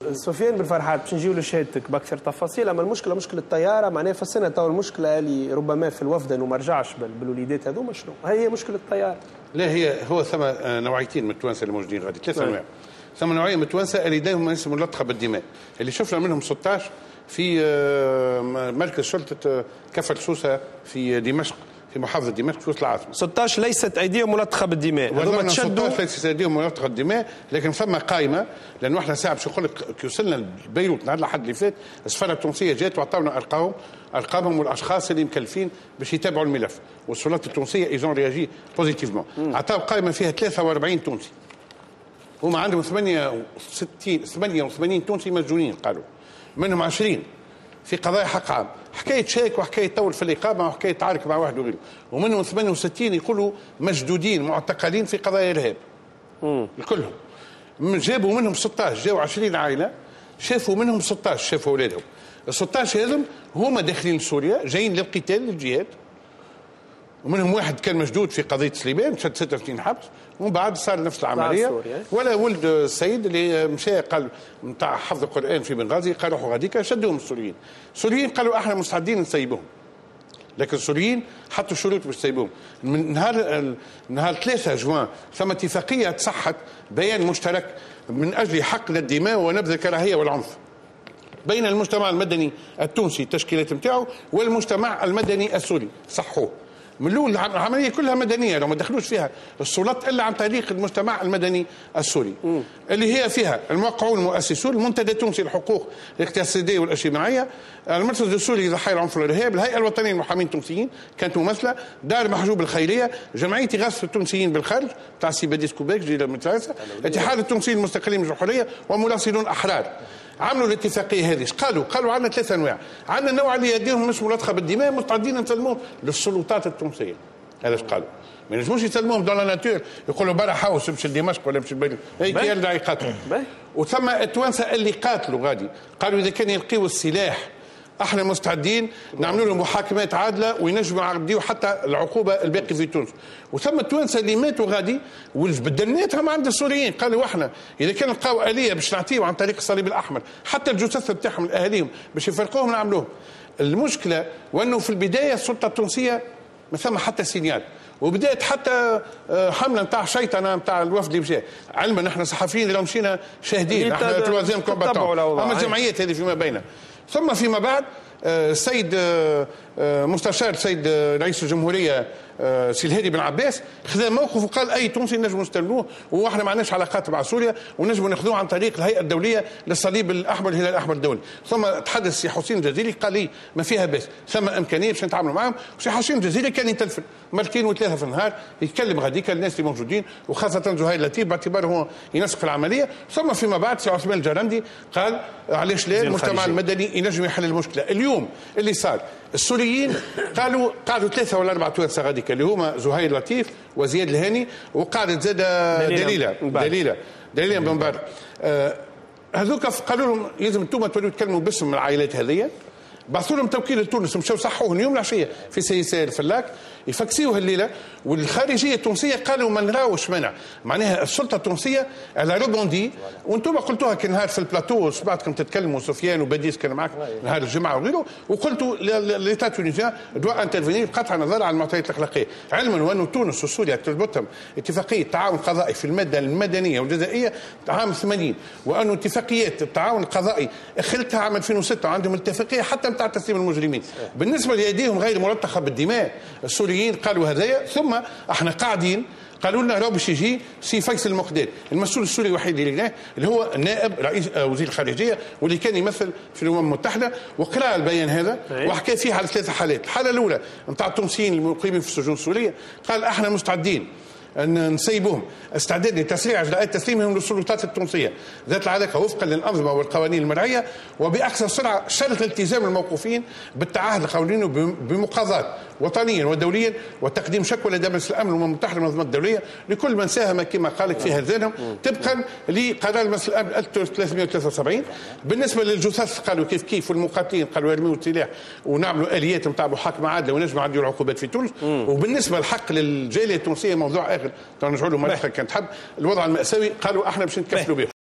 سفيان بن فرحات باش نجيو لشهادتك باكثر تفاصيل، اما المشكله مشكله الطياره معناها فسرنا تو المشكله اللي ربما في الوفد وما رجعش بالوليدات هذوما شنو؟ هي مشكله الطياره. لا هو ثم نوعيتين من التوانسه الموجودين غادي، ثلاثه انواع. ثم نوعيه من التوانسه اللي داهم اسم ملطخه بالدماء، اللي شفنا منهم 16 في مركز شرطه كفر سوسه في دمشق، في محافظه دمشق في وسط العاصمه. 16 ليست ايديهم ملطخه بالدماء، هذوما تشدوا. 16 ليست ايديهم ملطخه بالدماء، لكن ثم قائمه، لانه احنا ساعه باش نقول لك كي وصلنا لبيروت نهار الاحد اللي فات، السفاره التونسيه جات وعطاونا ارقامهم والاشخاص اللي مكلفين باش يتابعوا الملف، والسلطات التونسيه ايزون رياجي بوزيتيفمون. عطاو قائمه فيها 43 تونسي. هما عندهم 88 تونسي مسجونين قالوا، منهم 20 في قضايا حق عام، حكايه شاك وحكايه طول في الاقامه وحكايه تعارك مع واحد وغيره، ومنهم 68 يقولوا مشدودين معتقلين في قضايا ارهاب. الكلهم جابوا منهم 16، جاوا 20 عائله، شافوا منهم 16 شافوا اولادهم. ال 16 هذم هما داخلين سوريا جايين للقتال للجهاد، ومنهم واحد كان مشدود في قضيه سليمان شد 6 سنين حبس، ومن بعد صار نفس العمليه. ولا ولد السيد اللي مشى قال نتاع حفظ القران في بنغازي، قالوا غاديكا شدوهم السوريين. السوريين قالوا احنا مستعدين نسيبوهم، لكن السوريين حطوا شروط باش يسيبوهم. من نهار 3 جوان ثم اتفاقيه تصحت بيان مشترك من اجل حقن الدماء ونبذ الكراهيه والعنف بين المجتمع المدني التونسي التشكيلات نتاعو والمجتمع المدني السوري، صحوه. من الاول العمليه كلها مدنيه، لو ما دخلوش فيها السلطات الا عن طريق المجتمع المدني السوري، اللي هي فيها الموقعون المؤسسون، المنتدى التونسي للحقوق الاقتصاديه والاجتماعيه، المركز السوري لضحايا العنف والارهاب، الهيئه الوطنيه للمحامين التونسيين كانت ممثله، دار محجوب الخيريه، جمعيه اغاثه التونسيين بالخارج تاع سي باديس كوباك جيل من ثلاثه، اتحاد التونسيين المستقلين من الحريه، ومراسلون احرار. عملوا الاتفاقيه هذه. قالوا عندنا 3 انواع، عندنا النوع اللي يديهم مش ملطخه بالدماء مستعدين نسلموهم للسلطات التونسيه. هذا ايش قالوا؟ ما ينجموش يسلموهم دون لا ناتور، يقولوا برا حوس مش لدمشق ولا مش لبيروت، هي كي يرجع يقاتلوا. وثم التوانسه اللي قاتلوا غادي قالوا اذا كان يلقيوا السلاح احنا مستعدين نعملوا لهم محاكمات عادله وينجموا يعديوا حتى العقوبه الباقي في تونس. وثم التوانسه اللي ماتوا غادي والبدلناتهم عند السوريين، قالوا احنا اذا كان لقاو اليه باش نعطيو عن طريق الصليب الاحمر حتى الجثث بتاعهم لاهاليهم باش يفرقوهم نعملوهم. المشكله وانه في البدايه السلطه التونسيه ما ثم حتى سينيال، وبدات حتى حمله نتاع شيطنه نتاع الوفد اللي مشى، علما نحن صحفيين اللي مشينا شاهدين احنا توازن كومباتون، اما الجمعيات هذه فيما بينها. ثم فيما بعد السيد مستشار السيد رئيس الجمهوريه سي الهادي بن عباس خذا موقف وقال اي تونسي نجموا نستلموه، واحنا ما عندناش علاقات مع سوريا ونجموا ناخذوه عن طريق الهيئه الدوليه للصليب الاحمر الهلال الاحمر الدولي. ثم تحدث سي حسين الجزيري قال لي ما فيها باس، ثم امكانيه باش نتعاملوا معهم. وسي حسين الجزيري كان يتلفن مرتين وثلاثه في النهار يتكلم غاديكا الناس اللي موجودين وخاصه زهير لطيف باعتباره هو ينسق العمليه. ثم فيما بعد سي عثمان الجرندي قال علاش لا المجتمع المدني ينجم يحل المشكله. اليوم اللي صار السوريين قالوا 3 ولا 4 توانسه غاديكا اللي هما زهير لطيف وزياد الهاني وقعدت زاد دليله بن مبارك. هذوك قالوا لهم لازم انتم تولوا تكلموا باسم العائلات هذيا، بعثوا لهم توكيل لتونس مشاو صحوه اليوم العشيه في سيساء الفلاك يفكسيوه الليله. والخارجيه التونسيه قالوا ما نراوش منع، معناها السلطه التونسيه على روبوندي. وانتم قلتوها كي نهار في البلاتو سمعتكم تتكلموا سفيان وبديس كان معك نهار الجمعه وغيره، وقلتوا ليتا تونسيان دوا انترفينير بقطع النظر عن المعطيات الاخلاقيه، علما وان تونس وسوريا تربطهم اتفاقيه تعاون قضائي في الماده المدنيه والجزائيه عام 80، وانه اتفاقيات التعاون القضائي اخرتها عام 2006 وعندهم اتفاقيه حتى نتاع تسليم المجرمين. بالنسبه لأيديهم غير ملطخه بالدماء السوريين قالوا هذايا. ثم احنا قاعدين قالوا لنا راه باش يجي سي فيصل المقداد المسؤول السوري الوحيد اللي هو نائب رئيس وزير الخارجيه واللي كان يمثل في الامم المتحده، وقرا البيان هذا وحكى فيه على 3 حالات. الحاله الاولى نتاع التونسيين المقيمين في السجون السوريه، قال احنا مستعدين أن نسيبهم استعداد لتسريع اجراءات تسليمهم للسلطات التونسيه ذات العلاقه وفقا للانظمه والقوانين المرعيه وباقصى سرعه، شرط التزام الموقوفين بالتعهد القانوني بمقاضاه وطنيا ودوليا وتقديم شكوى لدى مجلس الامن والامم المتحده والمنظمات الدوليه لكل من ساهم كما قالك في هذانهم طبقا لقرار مجلس الامن 1373. بالنسبه للجثث قالوا كيف والمقاتلين قالوا يرميوا السلاح ونعملوا اليات نتاع محاكمه عادله ونجموا نعديوا العقوبات في تونس. وبالنسبه للحق للجاليه التونسيه موضوع اخر نرجعوا له مره كانت حب الوضع الماساوي قالوا احنا باش نتكفلوا به.